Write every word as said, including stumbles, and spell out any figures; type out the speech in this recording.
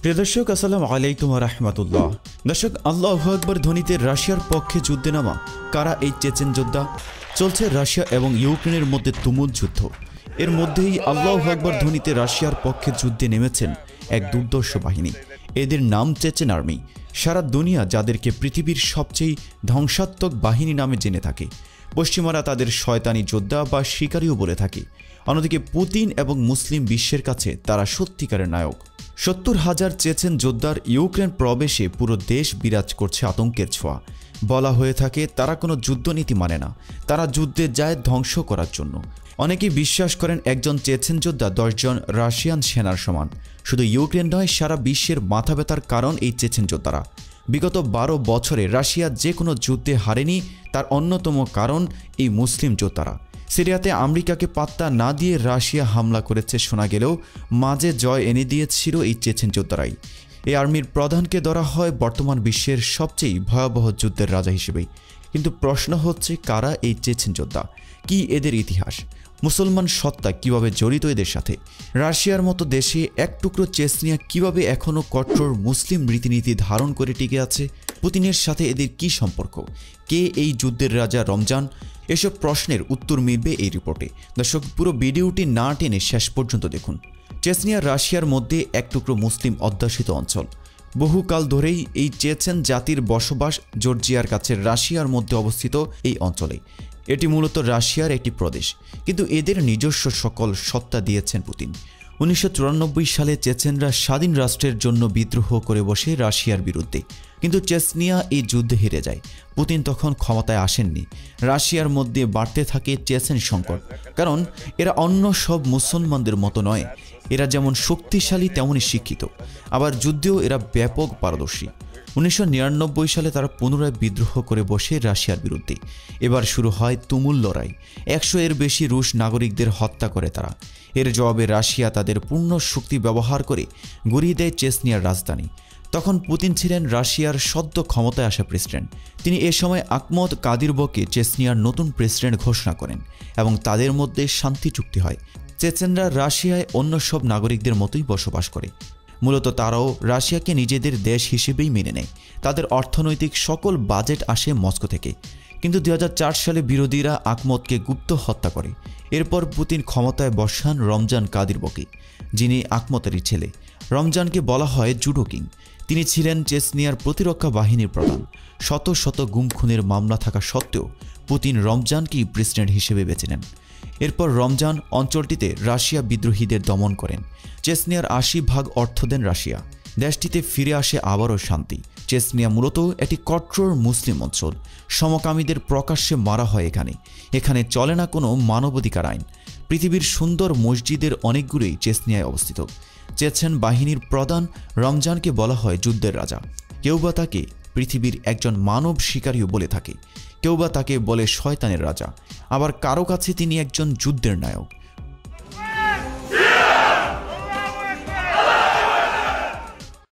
প্রিয় দর্শক, আসসালামু আলাইকুম ওয়া রাহমাতুল্লাহ। দর্শক, আল্লাহু আকবার ধ্বনিতে রাশিয়ার পক্ষে যুদ্ধে নামা কারা এই চেচেন যোদ্ধা? চলছে রাশিয়া এবং ইউক্রেনের মধ্যে তুমুল যুদ্ধ। এর মধ্যেই আল্লাহু আকবার ধ্বনিতে রাশিয়ার পক্ষে যুদ্ধে নেমেছেন এক দুর্ধর্ষ বাহিনী। এদের নাম চেচেন আর্মি। সারা দুনিয়া যাদেরকে পৃথিবীর সবচেয়ে ধ্বংসাত্মক বাহিনী নামে জেনে থাকে। পশ্চিমারা তাদের শয়তানি যোদ্ধা বা শিকারীও বলে থাকে। অন্যদিকে পুতিন এবং মুসলিম বিশ্বের কাছে তারা সত্যিকারের নায়ক। সত্তর হাজার চেচেন যোদ্ধার ইউক্রেন প্রবেশে পুরো দেশ বিরাজ করছে আতঙ্কের ছোঁয়া। বলা হয়ে থাকে তারা কোনো যুদ্ধনীতি মানে না, তারা যুদ্ধে যায় ধ্বংস করার জন্য। অনেকেই বিশ্বাস করেন একজন চেচেন যোদ্ধা দশজন রাশিয়ান সেনার সমান। শুধু ইউক্রেন নয়, সারা বিশ্বের মাথা ব্যথার কারণ এই চেচেন যোদ্ধারা। বিগত বারো বছরে রাশিয়া যে কোনো যুদ্ধে হারেনি, তার অন্যতম কারণ এই মুসলিম যোদ্ধারা। সিরিয়াতে আমেরিকাকে পাত্তা না দিয়ে রাশিয়া হামলা করেছে শোনা গেলেও মাঝে জয় এনে দিয়েছিল এই চেচেন যোদ্ধারাই। এই আর্মির প্রধানকে ধরা হয় বর্তমান বিশ্বের সবচেয়ে ভয়াবহ যুদ্ধের রাজা হিসেবেই। কিন্তু প্রশ্ন হচ্ছে, কারা এই চেচেন যোদ্ধা? কি এদের ইতিহাস? মুসলমান সত্তা কিভাবে জড়িত এদের সাথে? রাশিয়ার মতো দেশে এক টুকরো চেচনিয়া কিভাবে এখনও কট্টর মুসলিম রীতিনীতি ধারণ করে টিকে আছে? পুতিনের সাথে এদের কি সম্পর্ক? কে এই যুদ্ধের রাজা রমজান? এসব প্রশ্নের উত্তর মিলবে এই রিপোর্টে। দর্শক, পুরো ভিডিওটি না টেনে শেষ পর্যন্ত দেখুন। চেচনিয়া রাশিয়ার মধ্যে এক টুকরো মুসলিম অধ্যুষিত অঞ্চল। বহুকাল ধরেই এই চেচেন জাতির বসবাস জর্জিয়ার কাছে রাশিয়ার মধ্যে অবস্থিত এই অঞ্চলে। এটি মূলত রাশিয়ার একটি প্রদেশ, কিন্তু এদের নিজস্ব সকল সত্তা দিয়েছেন পুতিন। উনিশশো চুরানব্বই সালে চেচেনরা স্বাধীন রাষ্ট্রের জন্য বিদ্রোহ করে বসে রাশিয়ার বিরুদ্ধে, কিন্তু চেচনিয়া এই যুদ্ধে হেরে যায়। পুতিন তখন ক্ষমতায় আসেননি। রাশিয়ার মধ্যে বাড়তে থাকে চেচেন সংকট, কারণ এরা অন্য সব মুসলমানদের মতো নয়। এরা যেমন শক্তিশালী তেমনই শিক্ষিত, আবার যুদ্ধেও এরা ব্যাপক পারদর্শী। উনিশশো নিরানব্বই সালে তারা পুনরায় বিদ্রোহ করে বসে রাশিয়ার বিরুদ্ধে। এবার শুরু হয় তুমুল লড়াই। একশো এর বেশি রুশ নাগরিকদের হত্যা করে তারা। এর জবাবে রাশিয়া তাদের পূর্ণ শক্তি ব্যবহার করে গড়িয়ে দেয় চেচনিয়ার রাজধানী। তখন পুতিন ছিলেন রাশিয়ার সদ্য ক্ষমতায় আসা প্রেসিডেন্ট। তিনি এ সময় আহমদ কাদিরভকে চেচনিয়ার নতুন প্রেসিডেন্ট ঘোষণা করেন এবং তাদের মধ্যে শান্তি চুক্তি হয়। চেচেনরা রাশিয়ায় অন্য সব নাগরিকদের মতোই বসবাস করে। মূলত তারাও রাশিয়াকে নিজেদের দেশ হিসেবেই মেনে নেয়। তাদের অর্থনৈতিক সকল বাজেট আসে মস্কো থেকে। কিন্তু দুই হাজার চার সালে বিরোধীরা আহমদকে গুপ্ত হত্যা করে। এরপর পুতিন ক্ষমতায় বসান রমজান কাদিরভকে, যিনি আহমদেরই ছেলে। রমজানকে বলা হয় জুডো কিং। তিনি ছিলেন চেচনিয়ার প্রতিরক্ষা বাহিনীর প্রধান। শত শত গুম খুনের মামলা থাকা সত্ত্বেও পুতিন রমজানকেই প্রেসিডেন্ট হিসেবে বেছে নেন। এরপর রমজান অঞ্চলটিতে রাশিয়া বিদ্রোহীদের দমন করেন। চেচনিয়ার আশি ভাগ অর্থ দেন রাশিয়া। দেশটিতে ফিরে আসে আবারও শান্তি। চেচনিয়া মূলত একটি কট্টর মুসলিম অঞ্চল। সমকামীদের প্রকাশ্যে মারা হয় এখানে। এখানে চলে না কোনো মানবাধিকার আইন। পৃথিবীর সুন্দর মসজিদের অনেকগুলোই চেচনিয়ায় অবস্থিত। চেচেন বাহিনীর প্রধান রমজানকে বলা হয় যুদ্ধের রাজা। কেউ বা তাকে পৃথিবীর একজন মানব শিকারীও বলে থাকে, কেউ বা তাকে বলে শয়তানের রাজা। আবার কারো কাছে তিনি একজন যুদ্ধের নায়ক।